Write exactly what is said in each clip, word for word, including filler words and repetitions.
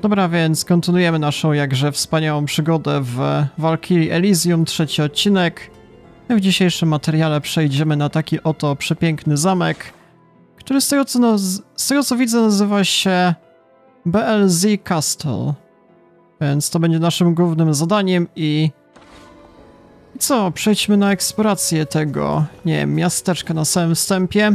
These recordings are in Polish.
Dobra, więc kontynuujemy naszą jakże wspaniałą przygodę w Valkyrie Elysium, trzeci odcinek. W dzisiejszym materiale przejdziemy na taki oto przepiękny zamek, który z tego co, no, z tego co widzę nazywa się B L Z Castle. Więc to będzie naszym głównym zadaniem i... I co? Przejdźmy na eksplorację tego, nie wiem, miasteczka na samym wstępie.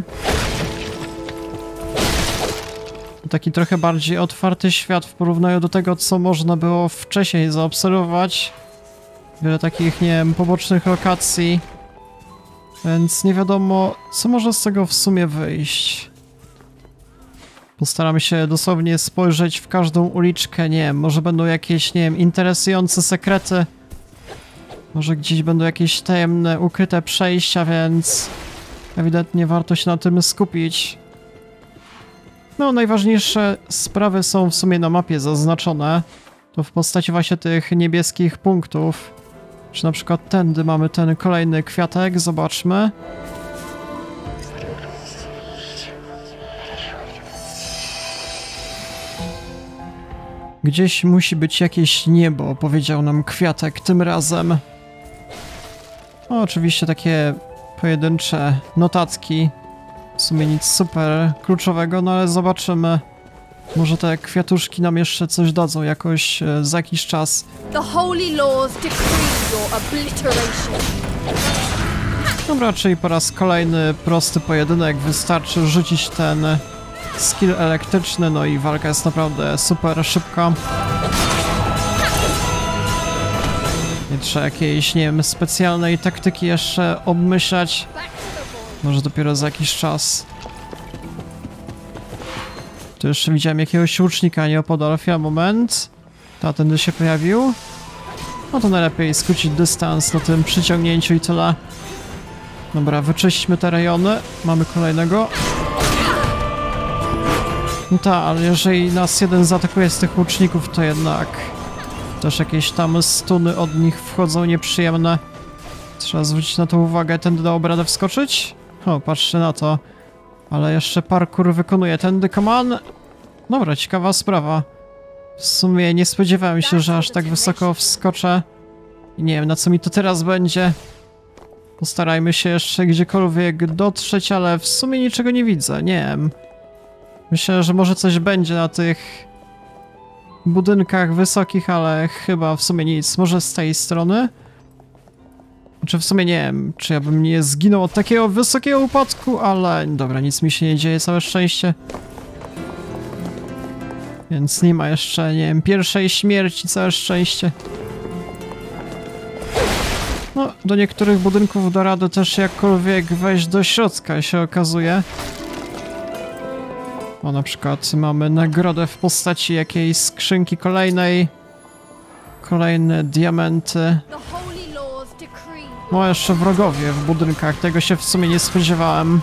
Taki trochę bardziej otwarty świat w porównaniu do tego, co można było wcześniej zaobserwować. Wiele takich, nie wiem, pobocznych lokacji. Więc nie wiadomo, co może z tego w sumie wyjść. Postaram się dosłownie spojrzeć w każdą uliczkę, nie wiem, może będą jakieś, nie wiem, interesujące sekrety. Może gdzieś będą jakieś tajemne, ukryte przejścia, więc ewidentnie warto się na tym skupić. No, najważniejsze sprawy są w sumie na mapie zaznaczone. To w postaci właśnie tych niebieskich punktów. Czy na przykład tędy mamy ten kolejny kwiatek, zobaczmy. Gdzieś musi być jakieś niebo, powiedział nam kwiatek tym razem. No, oczywiście takie pojedyncze notatki. W sumie nic super kluczowego, no ale zobaczymy. Może te kwiatuszki nam jeszcze coś dadzą jakoś e, za jakiś czas. The holy laws decree your obliteration. Dobra, czyli po raz kolejny prosty pojedynek. Wystarczy rzucić ten skill elektryczny, no i walka jest naprawdę super szybka. Nie trzeba jakiejś, nie wiem, specjalnej taktyki jeszcze obmyślać. Może dopiero za jakiś czas. Tu jeszcze widziałem jakiegoś łucznika nieopodal. Chwila, moment. Ta, tędy się pojawił. No to najlepiej skrócić dystans na tym przyciągnięciu i tyle. Dobra, wyczyśćmy te rejony. Mamy kolejnego. No tak, ale jeżeli nas jeden zaatakuje z tych łuczników, to jednak też jakieś tam stuny od nich wchodzą nieprzyjemne. Trzeba zwrócić na to uwagę. Tędy dałoby radę wskoczyć? O, patrzcie na to. Ale jeszcze parkour wykonuje. Tędy, come on. Dobra, ciekawa sprawa. W sumie nie spodziewałem się, że aż tak wysoko wskoczę. I nie wiem, na co mi to teraz będzie. Postarajmy się jeszcze gdziekolwiek dotrzeć, ale w sumie niczego nie widzę. Nie wiem. Myślę, że może coś będzie na tych budynkach wysokich, ale chyba w sumie nic. Może z tej strony? Znaczy w sumie nie wiem, czy ja bym nie zginął od takiego wysokiego upadku, ale dobra, nic mi się nie dzieje, całe szczęście. Więc nie ma jeszcze, nie wiem, pierwszej śmierci, całe szczęście. No, do niektórych budynków da radę też jakkolwiek wejść do środka, się okazuje. O, na przykład mamy nagrodę w postaci jakiejś skrzynki kolejnej. Kolejne diamenty. No, jeszcze wrogowie w budynkach, tego się w sumie nie spodziewałem.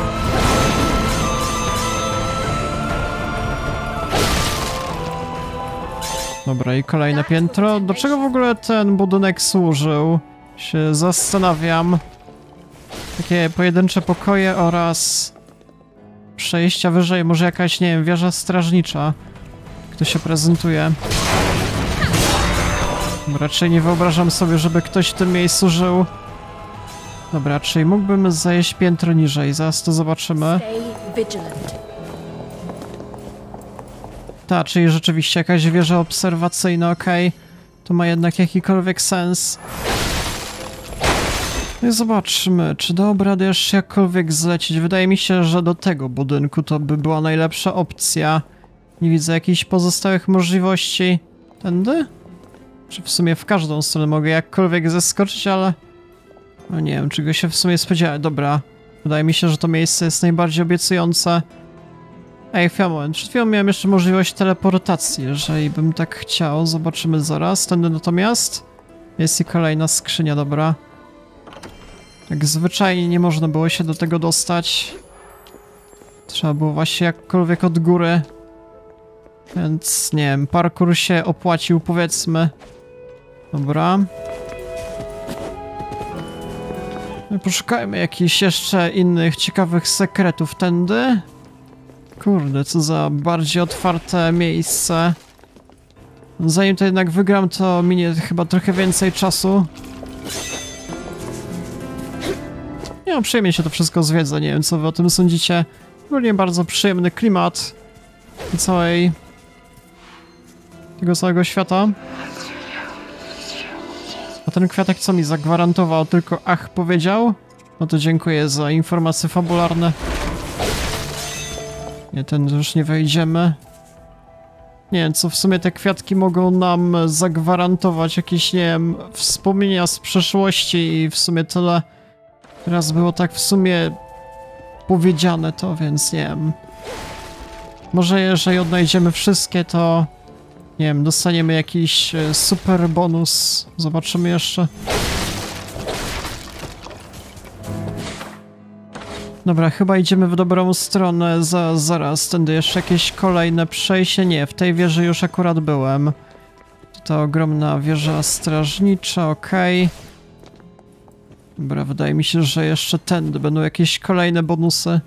Dobra, i kolejne piętro. Do czego w ogóle ten budynek służył? Się zastanawiam. Takie pojedyncze pokoje oraz przejścia wyżej, może jakaś, nie wiem, wieża strażnicza. Kto się prezentuje? Raczej nie wyobrażam sobie, żeby ktoś w tym miejscu żył. Dobra, czyli mógłbym zejść piętro niżej, zaraz to zobaczymy. Ta, czyli rzeczywiście jakaś wieża obserwacyjna, okej. Okay. To ma jednak jakikolwiek sens. No i zobaczmy, czy dałoby radę jeszcze jakkolwiek zlecieć. Wydaje mi się, że do tego budynku to by była najlepsza opcja. Nie widzę jakichś pozostałych możliwości. Tędy? Czy w sumie w każdą stronę mogę jakkolwiek zeskoczyć, ale... No nie wiem, czego się w sumie spodziewałem. Dobra. Wydaje mi się, że to miejsce jest najbardziej obiecujące. Ej, chwila, moment. Przed chwilą miałem jeszcze możliwość teleportacji, jeżeli bym tak chciał. Zobaczymy zaraz. Tędy natomiast jest i kolejna skrzynia, dobra. Tak zwyczajnie nie można było się do tego dostać. Trzeba było właśnie jakkolwiek od góry. Więc nie wiem, parkour się opłacił, powiedzmy. Dobra. Poszukajmy jakichś jeszcze innych ciekawych sekretów tędy. Kurde, co za bardziej otwarte miejsce. Zanim to jednak wygram, to minie chyba trochę więcej czasu. Nie no, przyjemnie się to wszystko zwiedza, nie wiem co wy o tym sądzicie. Ogólnie bardzo przyjemny klimat całej... tego całego świata. A ten kwiatek co mi zagwarantował? Tylko ach powiedział? No to dziękuję za informacje fabularne. Nie, ten już nie wejdziemy. Nie wiem, co w sumie te kwiatki mogą nam zagwarantować, jakieś, nie wiem, wspomnienia z przeszłości i w sumie tyle. Raz było tak w sumie powiedziane to, więc nie wiem. Może jeżeli odnajdziemy wszystkie, to nie wiem, dostaniemy jakiś super bonus. Zobaczymy jeszcze. Dobra, chyba idziemy w dobrą stronę. Za, zaraz, tędy jeszcze jakieś kolejne przejście. Nie, w tej wieży już akurat byłem. To ogromna wieża strażnicza, okej. Okay. Dobra, wydaje mi się, że jeszcze tędy będą jakieś kolejne bonusy.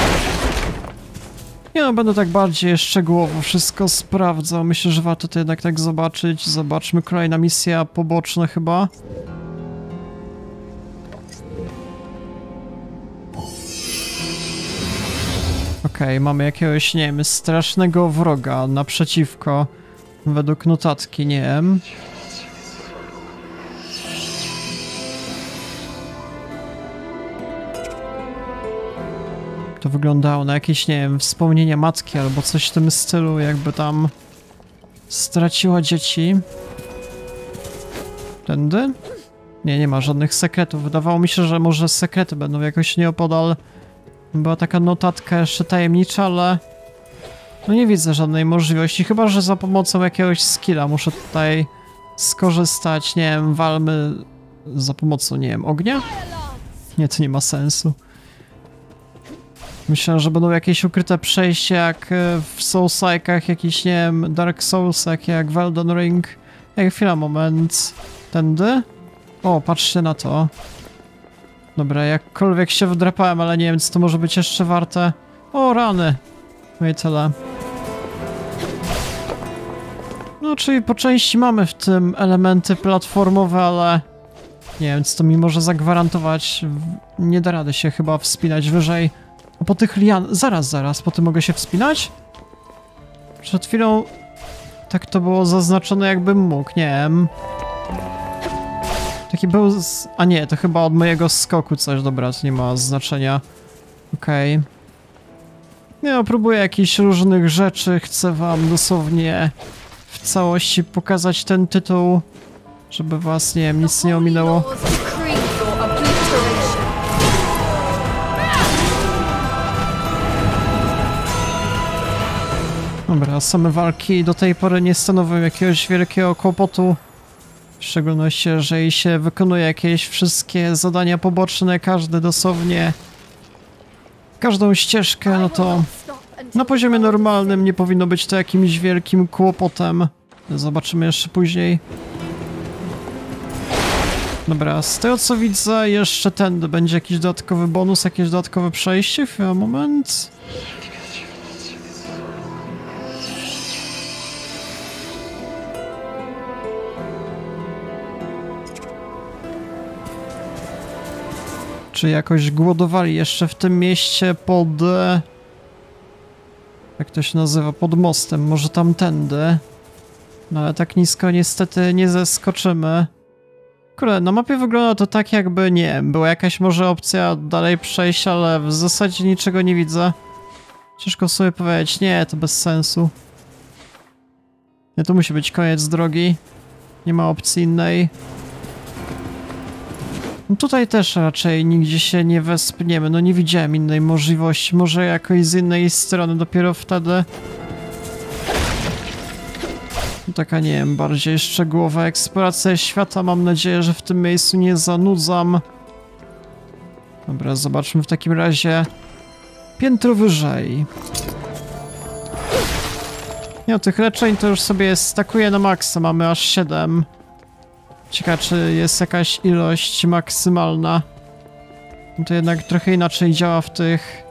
Nie no, będę tak bardziej szczegółowo wszystko sprawdzał. Myślę, że warto to jednak tak zobaczyć. Zobaczmy, kolejna misja poboczna chyba. Okej, okay, mamy jakiegoś, nie wiem, strasznego wroga naprzeciwko. Według notatki, nie wiem. To wyglądało na jakieś, nie wiem, wspomnienia matki albo coś w tym stylu, jakby tam straciła dzieci. Tędy? Nie, nie ma żadnych sekretów. Wydawało mi się, że może sekrety będą jakoś nieopodal. Była taka notatka jeszcze tajemnicza, ale no nie widzę żadnej możliwości, chyba że za pomocą jakiegoś skilla muszę tutaj skorzystać, nie wiem, walmy za pomocą, nie wiem, ognia? Nie, to nie ma sensu. Myślę, że będą jakieś ukryte przejścia jak w Soulsike'ach, jakiś, nie wiem, Dark Soulsach, jak w Elden Ring. Ej, chwila, moment. Tędy? O, patrzcie na to. Dobra, jakkolwiek się wdrapałem, ale nie wiem, co to może być jeszcze warte. O, rany! No i tyle. No, czyli po części mamy w tym elementy platformowe, ale nie wiem, co to mi może zagwarantować. Nie da rady się chyba wspinać wyżej. A po tych lian... Zaraz, zaraz, po tym mogę się wspinać? Przed chwilą tak to było zaznaczone, jakbym mógł, nie wiem. Taki był z... A nie, to chyba od mojego skoku coś, dobra, to nie ma znaczenia. Okej. Okay. Nie no, próbuję jakichś różnych rzeczy, chcę wam dosłownie w całości pokazać ten tytuł, żeby was, nie wiem, nic nie ominęło. Dobra, same walki do tej pory nie stanowią jakiegoś wielkiego kłopotu. W szczególności, jeżeli się wykonuje jakieś wszystkie zadania poboczne, każdy dosłownie każdą ścieżkę, no to na poziomie normalnym nie powinno być to jakimś wielkim kłopotem. Zobaczymy jeszcze później. Dobra, z tego co widzę, jeszcze tędy będzie jakiś dodatkowy bonus, jakieś dodatkowe przejście. Chwila, moment. Czy jakoś głodowali jeszcze w tym mieście pod... Jak to się nazywa? Pod mostem. Może tamtędy. No ale tak nisko niestety nie zeskoczymy. Kurde, na mapie wygląda to tak jakby, nie wiem, była jakaś może opcja dalej przejść, ale w zasadzie niczego nie widzę. Ciężko sobie powiedzieć, nie, to bez sensu. Nie, to musi być koniec drogi. Nie ma opcji innej. No tutaj też raczej nigdzie się nie wespniemy, no nie widziałem innej możliwości, może jakoś z innej strony, dopiero wtedy. No taka, nie wiem, bardziej szczegółowa eksploracja świata, mam nadzieję, że w tym miejscu nie zanudzam. Dobra, zobaczmy w takim razie piętro wyżej. Nie, no, tych leczeń to już sobie stakuję na maksa, mamy aż siedem. Ciekawe, czy jest jakaś ilość maksymalna. No to jednak trochę inaczej działa w tych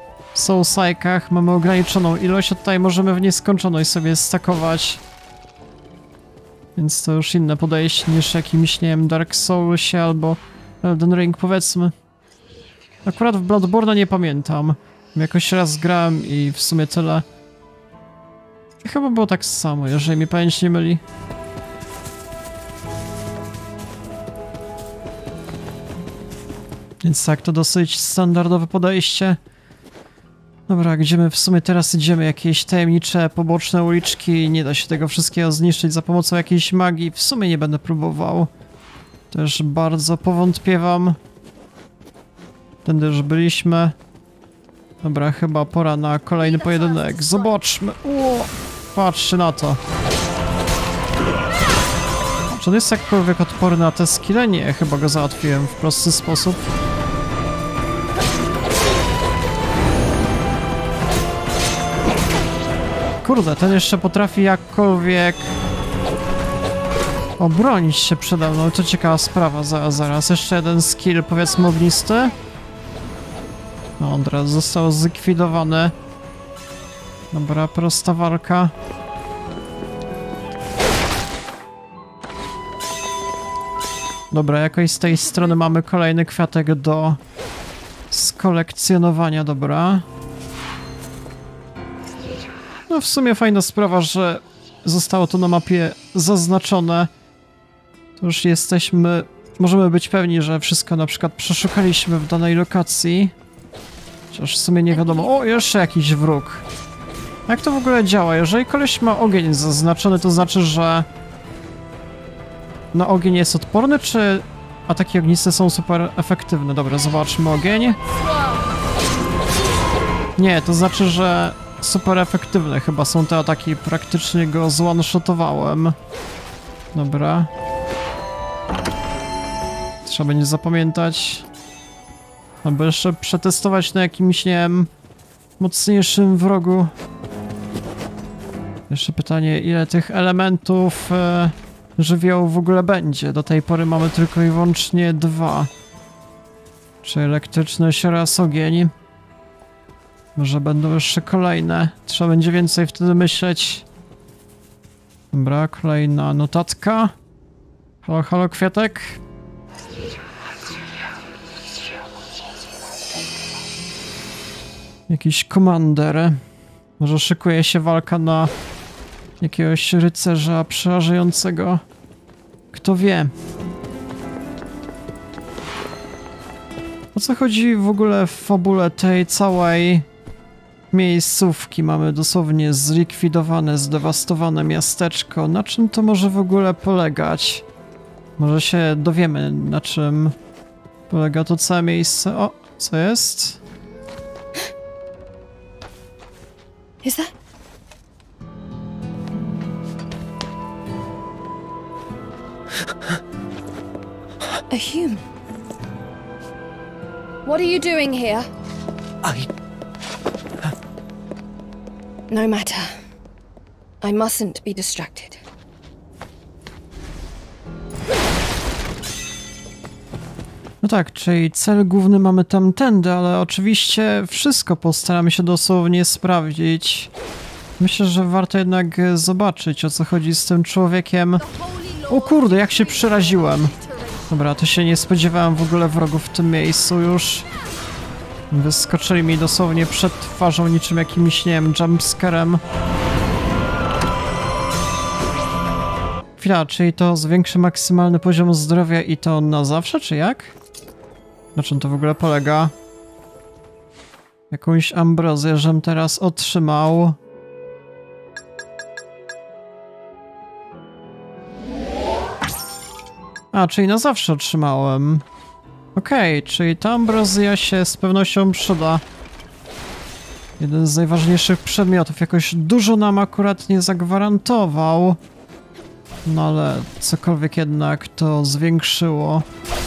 Soulsike'ach. Mamy ograniczoną ilość, a tutaj możemy w nieskończoność sobie stakować. Więc to już inne podejście niż jakimś, nie wiem, Dark Soulsie albo Elden Ring, powiedzmy. Akurat w Bloodborne nie pamiętam. Jakoś raz grałem i w sumie tyle. I chyba było tak samo, jeżeli mi pamięć nie myli. Więc tak, to dosyć standardowe podejście. Dobra, gdzie my w sumie teraz idziemy? Jakieś tajemnicze, poboczne uliczki. Nie da się tego wszystkiego zniszczyć za pomocą jakiejś magii. W sumie nie będę próbował. Też bardzo powątpiewam. Tędy już byliśmy. Dobra, chyba pora na kolejny pojedynek. Zobaczmy. O, patrzcie na to. Czy on jest jakkolwiek odporny na te skille? Nie, chyba go załatwiłem w prosty sposób. Kurde, ten jeszcze potrafi jakkolwiek obronić się przede mną. To ciekawa sprawa, zaraz, zaraz. Jeszcze jeden skill, powiedzmy, ognisty. No, od razu został zlikwidowany. Dobra, prosta walka. Dobra, jakoś z tej strony mamy kolejny kwiatek do skolekcjonowania, dobra. No w sumie fajna sprawa, że zostało to na mapie zaznaczone. To już jesteśmy... Możemy być pewni, że wszystko na przykład przeszukaliśmy w danej lokacji. Chociaż w sumie nie wiadomo... O, jeszcze jakiś wróg. Jak to w ogóle działa? Jeżeli koleś ma ogień zaznaczony, to znaczy, że... na ogień jest odporny, czy ataki ogniste są super efektywne? Dobra, zobaczmy ogień. Nie, to znaczy, że super efektywne chyba są te ataki. Praktycznie go zone-shotowałem. Dobra. Trzeba będzie zapamiętać. Albo jeszcze przetestować na jakimś, nie wiem, mocniejszym wrogu. Jeszcze pytanie, ile tych elementów e, żywiołu w ogóle będzie. Do tej pory mamy tylko i wyłącznie dwa. Czy elektryczność oraz ogień. Może będą jeszcze kolejne. Trzeba będzie więcej wtedy myśleć. Dobra, kolejna notatka. Halo, halo, kwiatek. Jakiś komander. Może szykuje się walka na jakiegoś rycerza przerażającego. Kto wie. O co chodzi w ogóle w fabule tej całej miejscówki? Mamy dosłownie zlikwidowane, zdewastowane miasteczko. Na czym to może w ogóle polegać? Może się dowiemy, na czym polega to całe miejsce. O, co jest? Is that? A human. What are you doing here? I... No matter. I mustn't be distracted. No tak, czyli cel główny mamy tamtędy, ale oczywiście wszystko postaramy się dosłownie sprawdzić. Myślę, że warto jednak zobaczyć, o co chodzi z tym człowiekiem. O kurde, jak się przeraziłem. Dobra, to się nie spodziewałem w ogóle wrogów w tym miejscu już. Wyskoczyli mi dosłownie przed twarzą niczym jakimś, nie wiem, jumpscarem. Chwila, czyli to zwiększy maksymalny poziom zdrowia i to na zawsze, czy jak? Na czym to w ogóle polega? Jakąś ambrozję, żem teraz otrzymał. A, czyli na zawsze otrzymałem. Okej, okay, czyli ta ambrozja się z pewnością przyda. Jeden z najważniejszych przedmiotów. Jakoś dużo nam akurat nie zagwarantował. No ale cokolwiek jednak to zwiększyło.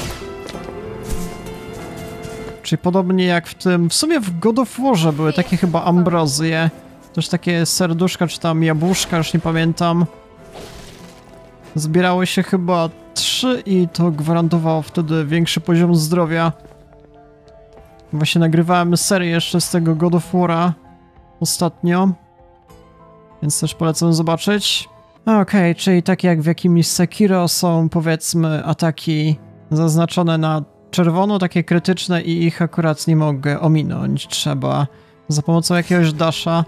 Czyli podobnie jak w tym... W sumie w God of Warze były takie chyba ambrozje. Też takie serduszka, czy tam jabłuszka, już nie pamiętam. Zbierało się chyba trzy i to gwarantowało wtedy większy poziom zdrowia. Właśnie nagrywałem serię jeszcze z tego God of War'a ostatnio. Więc też polecam zobaczyć. Okej, okay, czyli tak jak w jakimś Sekiro są, powiedzmy, ataki zaznaczone na czerwono, takie krytyczne i ich akurat nie mogę ominąć. Trzeba za pomocą jakiegoś dasha.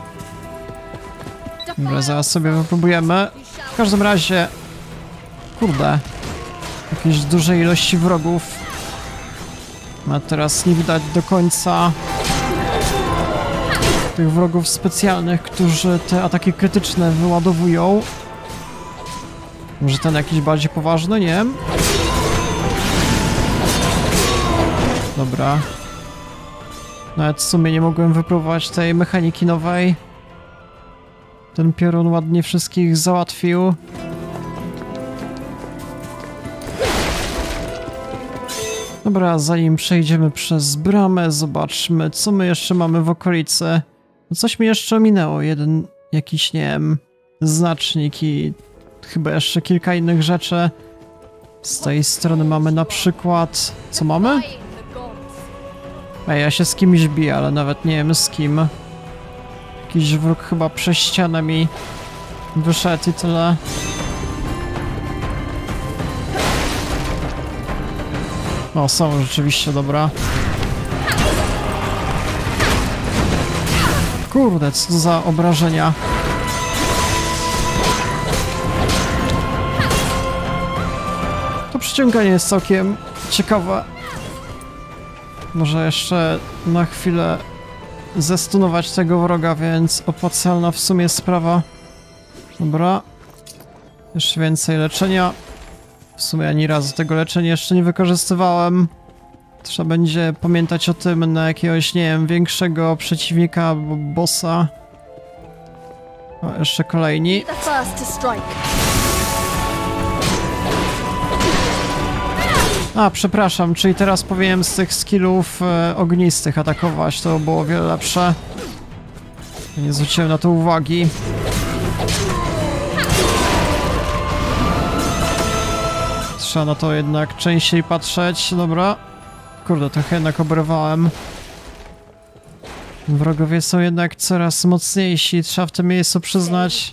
Dobra, zaraz sobie wypróbujemy. W każdym razie... Kurde. Jakieś duże ilości wrogów. A teraz nie widać do końca tych wrogów specjalnych, którzy te ataki krytyczne wyładowują. Może ten jakiś bardziej poważny, nie wiem. Dobra. Nawet w sumie nie mogłem wypróbować tej mechaniki nowej. Ten piorun ładnie wszystkich załatwił. Dobra, zanim przejdziemy przez bramę, zobaczmy, co my jeszcze mamy w okolicy. No coś mi jeszcze minęło, jeden jakiś, nie wiem, znacznik i chyba jeszcze kilka innych rzeczy. Z tej strony mamy na przykład... Co mamy? Ej, ja się z kimś biję, ale nawet nie wiem z kim. Jakiś wróg chyba przez ścianę mi wyszedł i tyle. O, są rzeczywiście, dobra. Kurde, co za obrażenia. To przyciąganie jest całkiem ciekawe. Może jeszcze na chwilę zestunować tego wroga, więc opłacalna w sumie sprawa. Dobra. Jeszcze więcej leczenia. W sumie ani razu tego leczenia jeszcze nie wykorzystywałem. Trzeba będzie pamiętać o tym na jakiegoś, nie wiem, większego przeciwnika albo bossa. O, jeszcze kolejni. A, przepraszam, czyli teraz powinienem z tych skillów e, ognistych atakować, to było o wiele lepsze. Nie zwróciłem na to uwagi. Trzeba na to jednak częściej patrzeć, dobra. Kurde, trochę jednak oberwałem. Wrogowie są jednak coraz mocniejsi, trzeba w tym miejscu przyznać.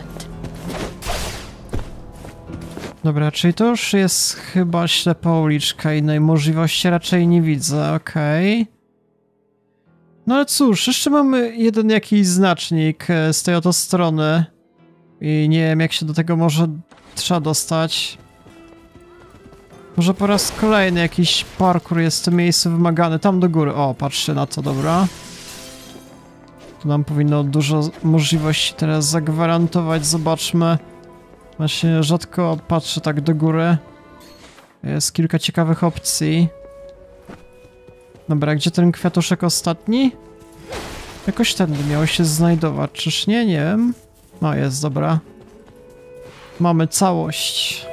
Dobra, czyli to już jest chyba ślepa uliczka, innej możliwości raczej nie widzę, okej. Okay. No ale cóż, jeszcze mamy jeden jakiś znacznik z tej oto strony. I nie wiem, jak się do tego może trzeba dostać. Może po raz kolejny jakiś parkour jest w tym miejscu wymagany. Tam do góry. O, patrzcie na to, dobra. Tu nam powinno dużo możliwości teraz zagwarantować. Zobaczmy. Właśnie rzadko patrzę tak do góry. Jest kilka ciekawych opcji. Dobra, gdzie ten kwiatuszek ostatni? Jakoś tędy miało się znajdować, czyż nie? Nie wiem. No jest, dobra. Mamy całość.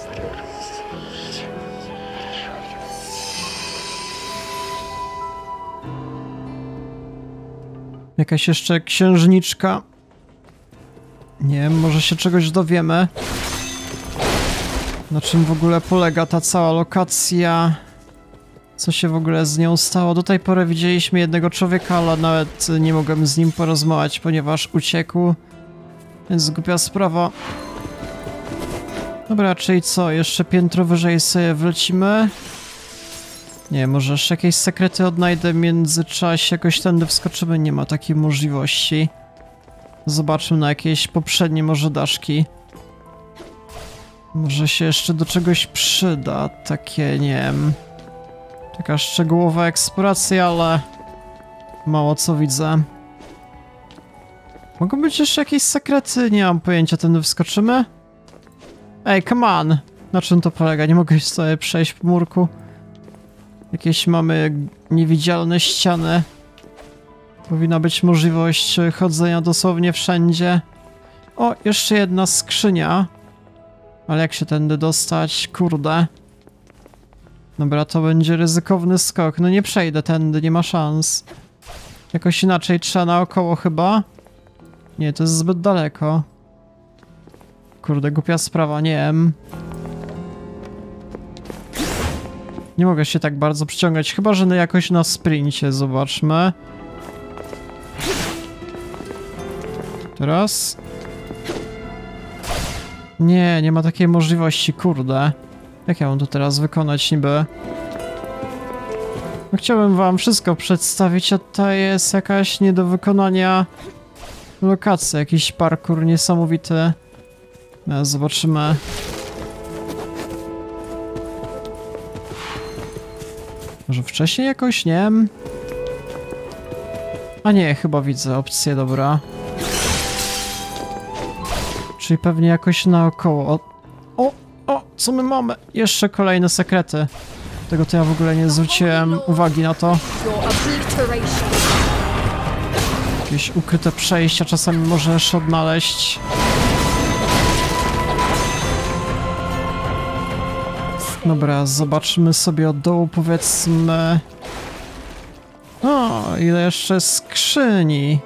Jakaś jeszcze księżniczka. Nie wiem, może się czegoś dowiemy. Na czym w ogóle polega ta cała lokacja? Co się w ogóle z nią stało? Do tej pory widzieliśmy jednego człowieka, ale nawet nie mogłem z nim porozmawiać, ponieważ uciekł. Więc głupia sprawa. Dobra, czyli co? Jeszcze piętro wyżej sobie wlecimy. Nie, może jeszcze jakieś sekrety odnajdę w międzyczasie, jakoś tędy wskoczymy, nie ma takiej możliwości. Zobaczmy na jakieś poprzednie może daszki. Może się jeszcze do czegoś przyda, takie, nie wiem... Taka szczegółowa eksploracja, ale... Mało co widzę. Mogą być jeszcze jakieś sekrety? Nie mam pojęcia, tędy wskoczymy? Ej, come on! Na czym to polega? Nie mogę sobie przejść po murku. Jakieś mamy niewidzialne ściany. Powinna być możliwość chodzenia dosłownie wszędzie. O, jeszcze jedna skrzynia. Ale jak się tędy dostać? Kurde. Dobra, to będzie ryzykowny skok. No nie przejdę tędy, nie ma szans. Jakoś inaczej trzeba naokoło chyba. Nie, to jest zbyt daleko. Kurde, głupia sprawa, nie wiem. Nie mogę się tak bardzo przyciągać, chyba że jakoś na sprincie, zobaczmy. Teraz. Nie, nie ma takiej możliwości, kurde. Jak ja mam to teraz wykonać niby? No, chciałbym wam wszystko przedstawić, a to jest jakaś nie do wykonania lokacja, jakiś parkour niesamowity. No, zobaczymy. Może wcześniej jakoś, nie wiem. A nie, chyba widzę opcję, dobra. Czyli pewnie jakoś naokoło. O, o, o, co my mamy? Jeszcze kolejne sekrety. Tego to ja w ogóle nie zwróciłem uwagi na to. Jakieś ukryte przejścia czasami możesz odnaleźć. Dobra, zobaczmy sobie od dołu, powiedzmy... O, ile jeszcze skrzyni.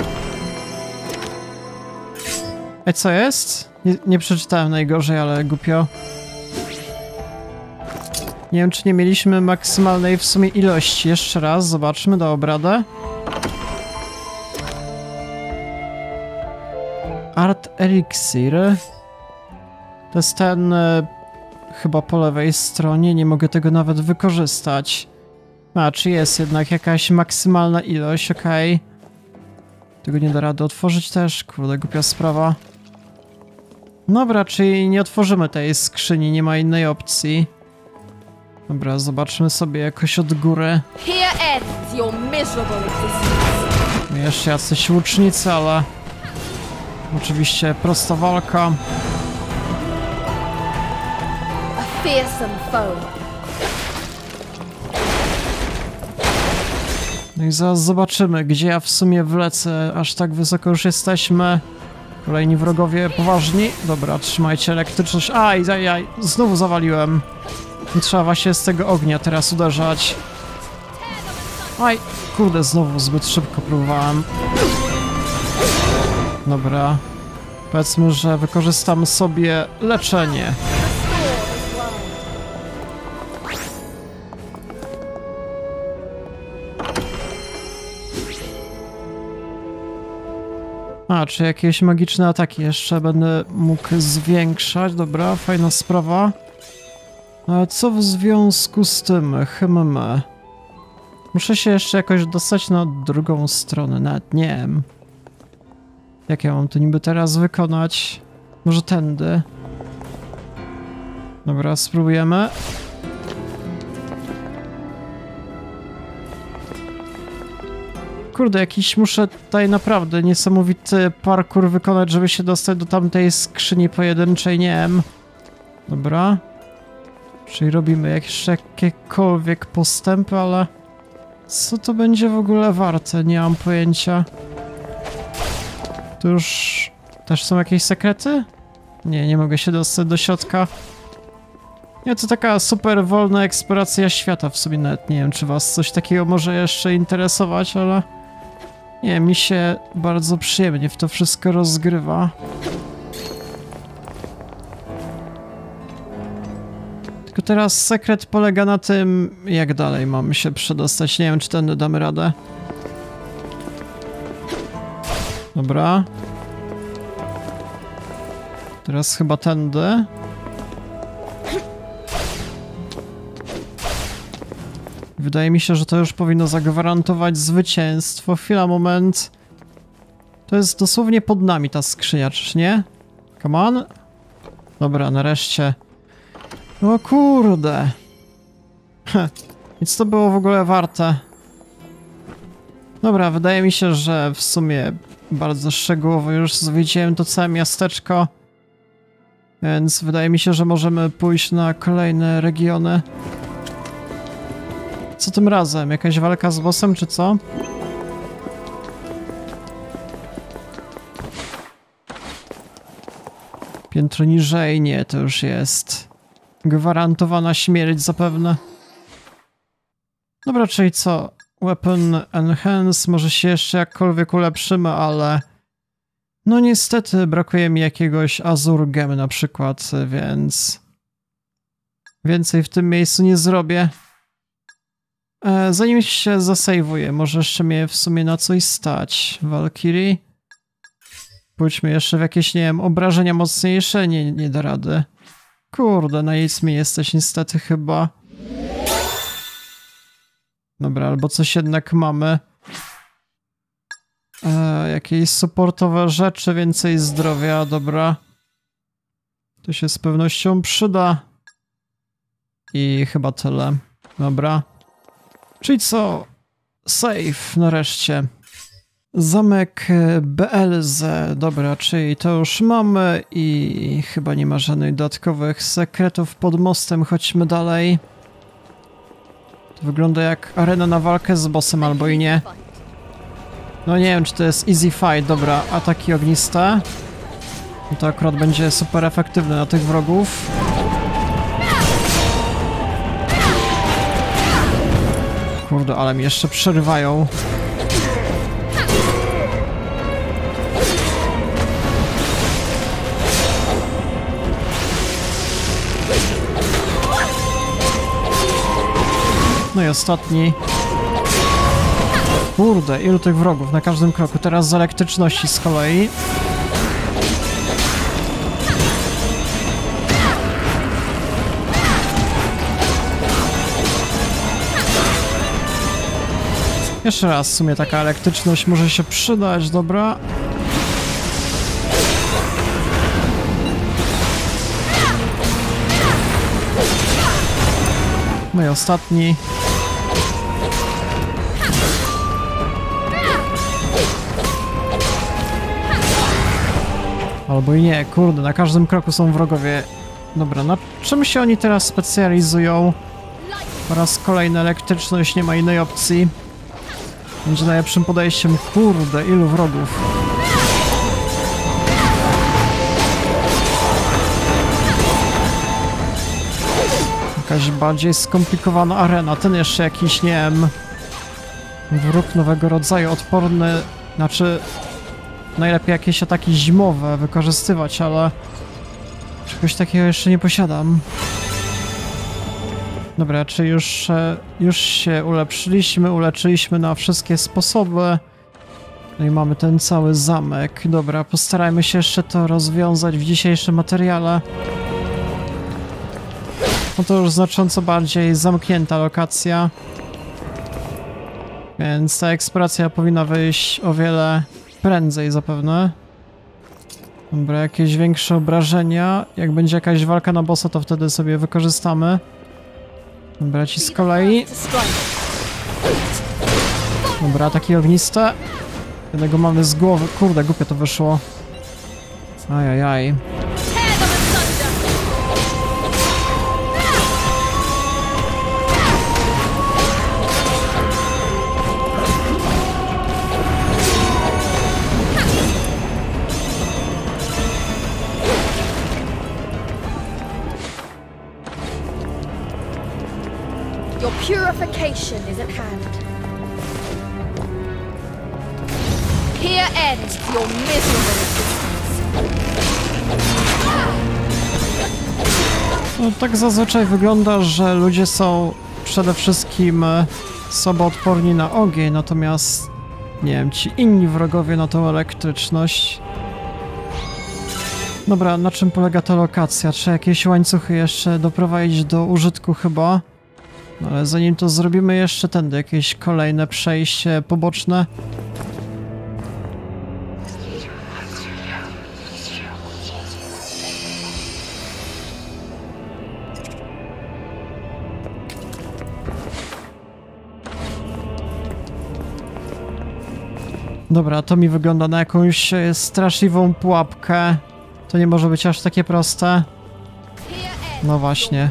Ej, co jest? Nie, nie przeczytałem najgorzej, ale głupio. Nie wiem, czy nie mieliśmy maksymalnej w sumie ilości. Jeszcze raz, zobaczmy, do obrady. Art Elixir. To jest ten... Y, chyba po lewej stronie. Nie mogę tego nawet wykorzystać. A, czy jest jednak jakaś maksymalna ilość, okej. Okay. Tego nie da rady otworzyć też, kurde, głupia sprawa. Dobra, czyli nie otworzymy tej skrzyni, nie ma innej opcji. Dobra, zobaczmy sobie jakoś od góry. Here ends your miserable existence. Jeszcze jacyś łucznicy, ale... Oczywiście prosta walka. A fearsome foe. No i zaraz zobaczymy, gdzie ja w sumie wlecę. Aż tak wysoko już jesteśmy. Kolejni wrogowie poważni. Dobra, trzymajcie elektryczność. Aj, aj, aj, znowu zawaliłem. I trzeba właśnie z tego ognia teraz uderzać. Aj, kurde, znowu zbyt szybko próbowałem. Dobra. Powiedzmy, że wykorzystamy sobie leczenie. A, czy jakieś magiczne ataki jeszcze będę mógł zwiększać? Dobra, fajna sprawa. Ale co w związku z tym? Hmm. Muszę się jeszcze jakoś dostać na drugą stronę, nawet nie wiem. Jak ja mam to niby teraz wykonać? Może tędy? Dobra, spróbujemy. Kurde, jakiś muszę tutaj naprawdę niesamowity parkour wykonać, żeby się dostać do tamtej skrzyni pojedynczej, nie wiem. Dobra. Czyli robimy jeszcze jakiekolwiek postępy, ale... Co to będzie w ogóle warte? Nie mam pojęcia. Tu już... Też są jakieś sekrety? Nie, nie mogę się dostać do środka. Nie, to taka super wolna eksploracja świata w sumie, nawet nie wiem, czy was coś takiego może jeszcze interesować, ale... Nie, mi się bardzo przyjemnie w to wszystko rozgrywa. Tylko teraz sekret polega na tym, jak dalej mamy się przedostać. Nie wiem, czy tędy damy radę. Dobra. Teraz chyba tędy. Wydaje mi się, że to już powinno zagwarantować zwycięstwo. Chwila, moment. To jest dosłownie pod nami ta skrzynia, czyż nie? Come on. Dobra, nareszcie. O kurde. Heh. Nic to było w ogóle warte. Dobra, wydaje mi się, że w sumie bardzo szczegółowo już zwiedziłem to całe miasteczko. Więc wydaje mi się, że możemy pójść na kolejne regiony. Co tym razem? Jakaś walka z bossem, czy co? Piętro niżej? Nie, to już jest gwarantowana śmierć zapewne. Dobra, czyli co? Weapon Enhance, może się jeszcze jakkolwiek ulepszymy, ale... No niestety brakuje mi jakiegoś Azure Gem na przykład, więc... Więcej w tym miejscu nie zrobię. E, zanim się zasejwuję, może jeszcze mnie w sumie na coś stać. Valkyrie. Pójdźmy jeszcze w jakieś, nie wiem, obrażenia mocniejsze. Nie, nie da rady. Kurde, na nic mi jesteś niestety chyba. Dobra, albo coś jednak mamy. E, jakieś supportowe rzeczy, więcej zdrowia, dobra. To się z pewnością przyda. I chyba tyle. Dobra. Czyli co? Save nareszcie. Zamek Beelze. Dobra, czyli to już mamy i chyba nie ma żadnych dodatkowych sekretów pod mostem. Chodźmy dalej. To wygląda jak arena na walkę z bossem, albo i nie. No nie wiem, czy to jest easy fight. Dobra, ataki ogniste. To akurat będzie super efektywne na tych wrogów. Kurde, ale mi jeszcze przerywają. No i ostatni. Kurde, ilu tych wrogów na każdym kroku. Teraz z elektryczności z kolei. Jeszcze raz, w sumie taka elektryczność może się przydać, dobra. No i ostatni. Albo i nie, kurde, na każdym kroku są wrogowie. Dobra, na czym się oni teraz specjalizują? Po raz kolejny elektryczność, nie ma innej opcji. Będzie najlepszym podejściem. Kurde, ilu wrogów. Jakaś bardziej skomplikowana arena. Ten jeszcze jakiś, nie wiem, wróg nowego rodzaju, odporny. Znaczy, najlepiej jakieś ataki zimowe wykorzystywać, ale czegoś takiego jeszcze nie posiadam. Dobra, czy już, już się ulepszyliśmy, uleczyliśmy na wszystkie sposoby. No i mamy ten cały zamek. Dobra, postarajmy się jeszcze to rozwiązać w dzisiejszym materiale. No to już znacząco bardziej zamknięta lokacja. Więc ta eksploracja powinna wyjść o wiele prędzej zapewne. Dobra, jakieś większe obrażenia. Jak będzie jakaś walka na bossa, to wtedy sobie wykorzystamy. Dobra, ci z kolei. Dobra, ataki ogniste. Jednego mamy z głowy. Kurde, głupio to wyszło. Ajajaj. Your purification is at hand. Here ends your miserable existence. No, tak zazwyczaj wygląda, że ludzie są przede wszystkim soboodporni na ogień, natomiast nie wiem, ci inni wrogowie na tą elektryczność. Dobra, na czym polega ta lokacja? Trzeba jakieś łańcuchy jeszcze doprowadzić do użytku chyba. No, ale zanim to zrobimy, jeszcze tędy jakieś kolejne przejście poboczne. Dobra, to mi wygląda na jakąś straszliwą pułapkę. To nie może być aż takie proste. No właśnie.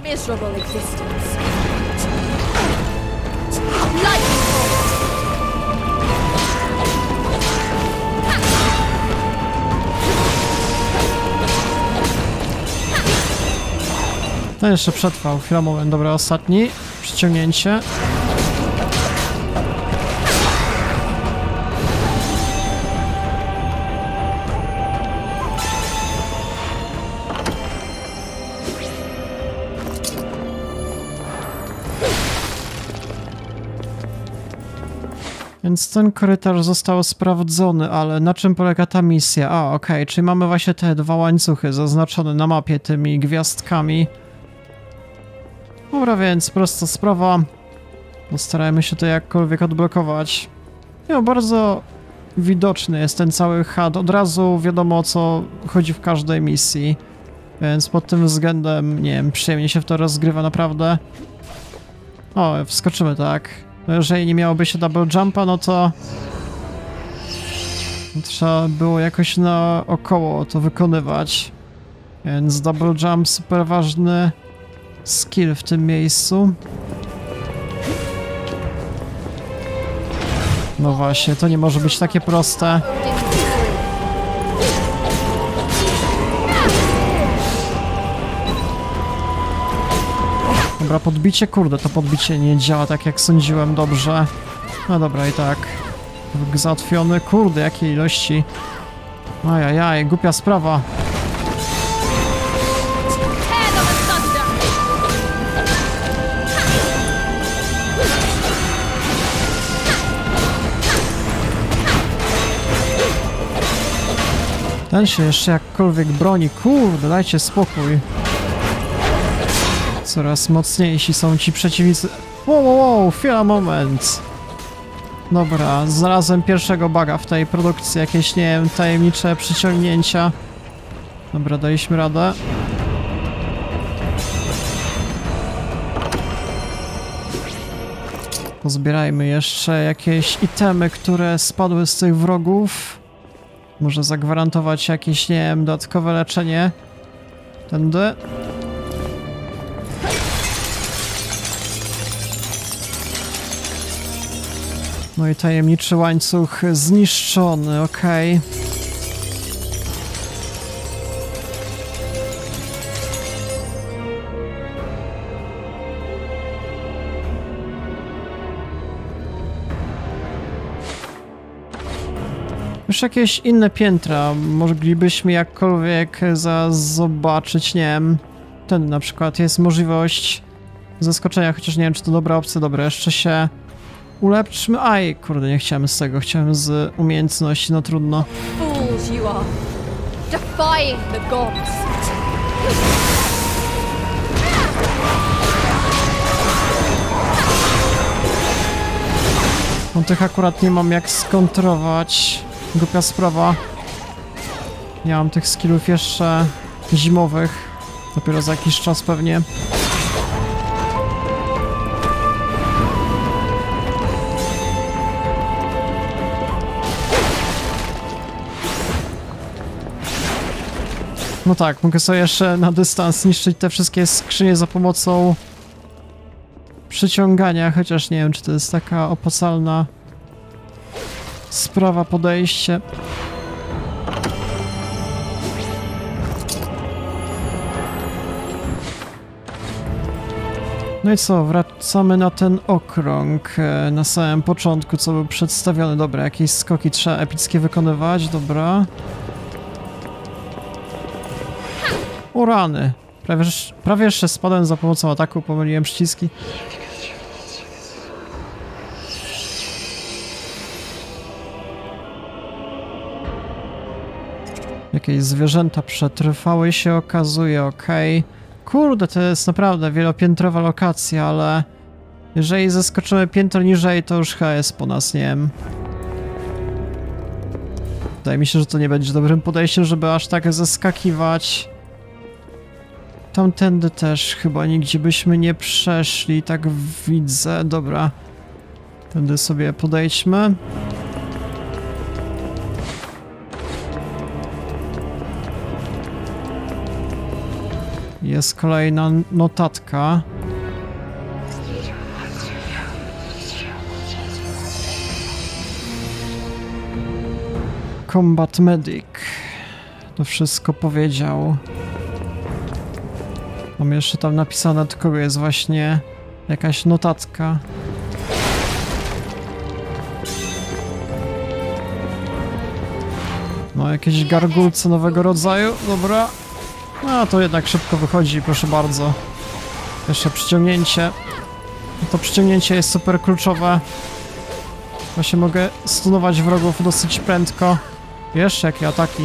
Ten jeszcze przetrwał. Chwila, moment. Dobra, ostatni. Przyciągnięcie. Więc ten korytarz został sprawdzony, ale na czym polega ta misja? A, okej, okay, czyli mamy właśnie te dwa łańcuchy zaznaczone na mapie tymi gwiazdkami. Dobra, więc prosta sprawa. Postarajmy się to jakkolwiek odblokować. No, bardzo widoczny jest ten cały H U D. Od razu wiadomo, o co chodzi w każdej misji. Więc pod tym względem, nie wiem, przyjemnie się w to rozgrywa naprawdę. O, wskoczymy, tak. No jeżeli nie miałoby się double jumpa, no to trzeba było jakoś naokoło to wykonywać. Więc double jump, super ważny skill w tym miejscu. No właśnie, to nie może być takie proste. Dobra, podbicie, kurde, to podbicie nie działa tak jak sądziłem, dobrze. No dobra, i tak. Załatwiony, kurde, jakie ilości. Ajajaj, głupia sprawa. Ten się jeszcze jakkolwiek broni, kurde, dajcie spokój. Coraz mocniejsi są ci przeciwnicy. Wow, wow, wow, chwila, moment. Dobra, znalazłem pierwszego buga w tej produkcji, jakieś, nie wiem, tajemnicze przyciągnięcia. Dobra, daliśmy radę. Pozbierajmy jeszcze jakieś itemy, które spadły z tych wrogów. Może zagwarantować jakieś, nie wiem, dodatkowe leczenie. Tędy. No i tajemniczy łańcuch zniszczony, okej. Okay. Już jakieś inne piętra moglibyśmy jakkolwiek za zobaczyć, nie wiem. Ten na przykład jest możliwość zaskoczenia, chociaż nie wiem, czy to dobra opcja. Dobra, jeszcze się ulepszmy. Aj, kurde, nie chciałem z tego, chciałem z umiejętności, no trudno. Fools you are, defying the gods. No tych akurat nie mam jak skontrować. Głupia sprawa. Nie mam tych skillów jeszcze zimowych. Dopiero za jakiś czas pewnie. No tak, mogę sobie jeszcze na dystans niszczyć te wszystkie skrzynie za pomocą przyciągania, chociaż nie wiem, czy to jest taka opłacalna sprawa, podejście. No i co, wracamy na ten okrąg na samym początku, co był przedstawiony. Dobra, jakieś skoki trzeba epickie wykonywać, dobra. O rany, prawie, prawie jeszcze spadłem za pomocą ataku, pomyliłem przyciski. Jakieś zwierzęta przetrwały się, okazuje, okej. Okay. Kurde, to jest naprawdę wielopiętrowa lokacja, ale jeżeli zeskoczymy piętro niżej, to już chyba jest po nas, nie wiem. Wydaje mi się, że to nie będzie dobrym podejściem, żeby aż tak zeskakiwać. Tamtędy też chyba nigdzie byśmy nie przeszli, tak widzę. Dobra, tędy sobie podejdźmy. Jest kolejna notatka. Combat Medic. To wszystko powiedział. Mam jeszcze tam napisane, tylko jest właśnie jakaś notatka. No, jakieś gargulce nowego rodzaju. Dobra. No, to jednak szybko wychodzi, proszę bardzo. Jeszcze przyciągnięcie. To przyciągnięcie jest super kluczowe. Właśnie mogę stunować wrogów dosyć prędko. Jeszcze jakie ataki.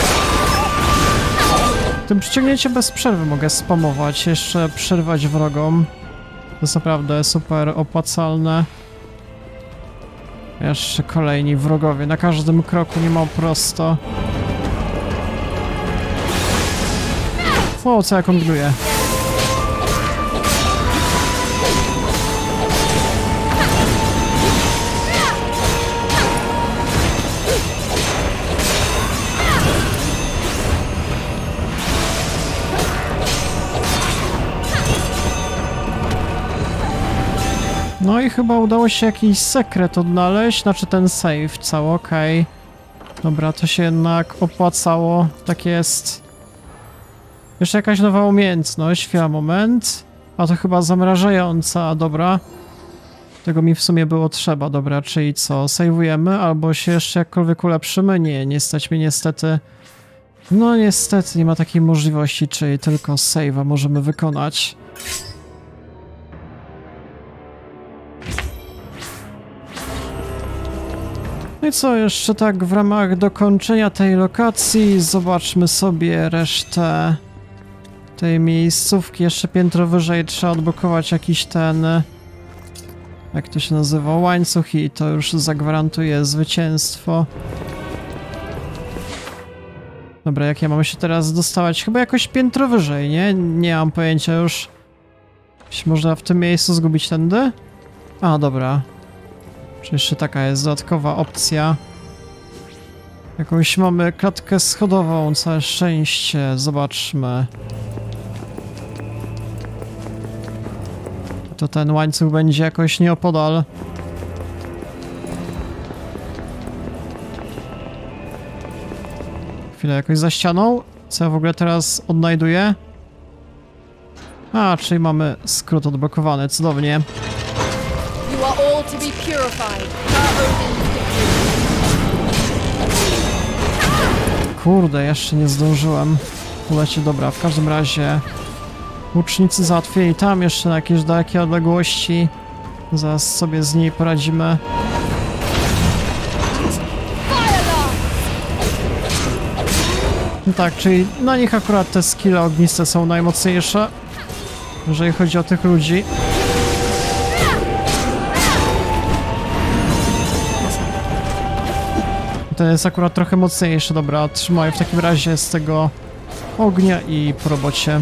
Tym przyciągnięciem bez przerwy mogę spamować, jeszcze przerywać wrogom. To jest naprawdę super opłacalne. Jeszcze kolejni wrogowie, na każdym kroku nie ma prosto. O, co ja kombinuje? No i chyba udało się jakiś sekret odnaleźć, znaczy ten save cały, okej. Okay. Dobra, to się jednak opłacało, tak jest. Jeszcze jakaś nowa umiejętność, chwila, moment. A to chyba zamrażająca, dobra. Tego mi w sumie było trzeba, dobra, czyli co, saveujemy albo się jeszcze jakkolwiek ulepszymy? Nie, nie stać mnie niestety. No niestety nie ma takiej możliwości, czyli tylko save'a możemy wykonać. No i co, jeszcze tak w ramach dokończenia tej lokacji zobaczmy sobie resztę tej miejscówki. Jeszcze piętro wyżej trzeba odblokować jakiś ten, jak to się nazywa, łańcuch i to już zagwarantuje zwycięstwo. Dobra, jak ja mam się teraz dostawać? Chyba jakoś piętro wyżej, nie? Nie mam pojęcia już. Czy można w tym miejscu zgubić tędy? A, dobra. Czy jeszcze taka jest dodatkowa opcja? Jakąś mamy klatkę schodową, całe szczęście. Zobaczmy. To ten łańcuch będzie jakoś nieopodal. Chwilę, jakoś za ścianą? Co ja w ogóle teraz odnajduję? A, czyli mamy skrót odblokowany, cudownie. You are all to be purified. Per Odin's decree. Kurde, jeszcze nie zdążyłem. Ulecie, dobra, w każdym razie łucznicy załatwili tam jeszcze na jakieś dalekie odległości. Zaraz sobie z niej poradzimy. No tak, czyli na nich akurat te skille ogniste są najmocniejsze, jeżeli chodzi o tych ludzi. Ten jest akurat trochę mocniejszy, dobra, trzymaj w takim razie z tego ognia i po robocie.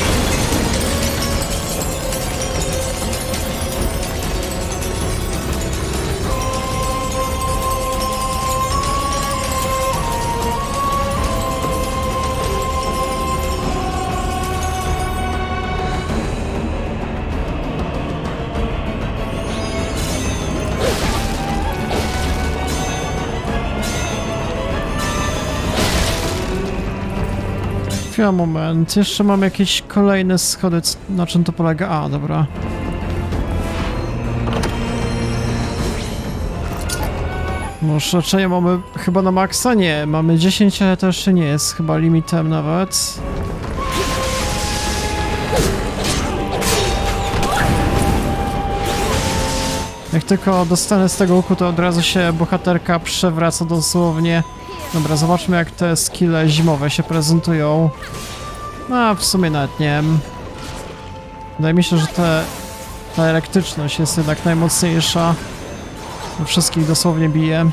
Chwila, moment. Jeszcze mam jakieś kolejne schody. Na czym to polega? A, dobra. No, oszczędzenie mamy chyba na maksa? Nie, mamy dziesięć, ale to jeszcze nie jest chyba limitem nawet. Jak tylko dostanę z tego łuku, to od razu się bohaterka przewraca dosłownie. Dobra, zobaczmy jak te skille zimowe się prezentują. No, w sumie nawet nie wiem. Wydaje mi się, że te, ta elektryczność jest jednak najmocniejsza. Wszystkich dosłownie bije.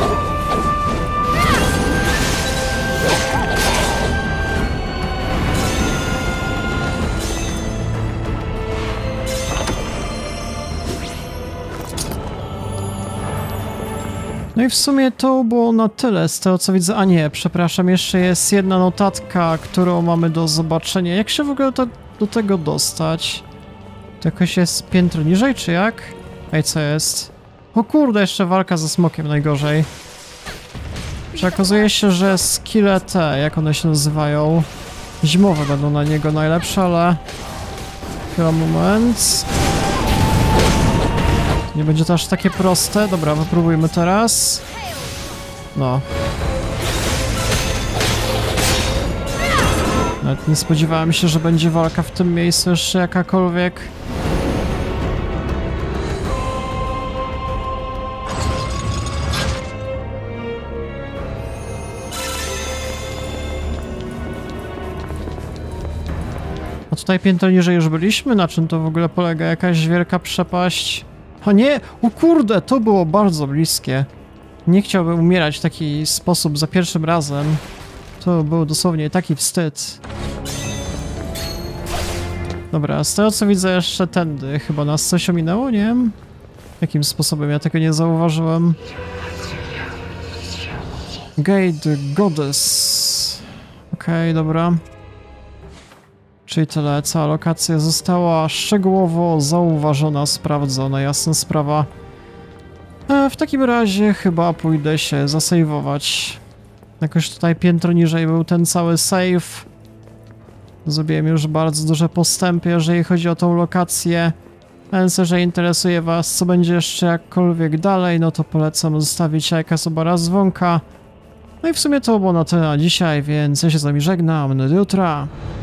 No i w sumie to było na tyle z tego co widzę. A nie, przepraszam, jeszcze jest jedna notatka, którą mamy do zobaczenia. Jak się w ogóle to, do tego dostać? To jakoś jest piętro niżej, czy jak? Ej, co jest? O kurde, jeszcze walka ze smokiem najgorzej. Czy okazuje się, że skille te, jak one się nazywają, zimowe będą na niego najlepsze, ale... Chwila, moment... Nie będzie to aż takie proste. Dobra, wypróbujmy teraz. No. Nawet nie spodziewałem się, że będzie walka w tym miejscu jeszcze jakakolwiek. A tutaj piętro niżej już byliśmy? Na czym to w ogóle polega? Jakaś wielka przepaść? O nie! O kurde! To było bardzo bliskie. Nie chciałbym umierać w taki sposób za pierwszym razem. To był dosłownie taki wstyd. Dobra, z tego co widzę jeszcze tędy. Chyba nas coś ominęło, nie wiem? Jakim sposobem? Ja tego nie zauważyłem. Gate Goddess. Okej, okay, dobra. Czyli tyle. Cała lokacja została szczegółowo zauważona, sprawdzona, jasna sprawa. A w takim razie chyba pójdę się zasejwować. Jakoś tutaj piętro niżej był ten cały save. Zrobiłem już bardzo duże postępy, jeżeli chodzi o tą lokację. Więc jeżeli interesuje was, co będzie jeszcze jakkolwiek dalej, no to polecam zostawić lajka, suba oraz dzwonka. No i w sumie to było na tyle na dzisiaj, więc ja się z wami żegnam. Do jutra.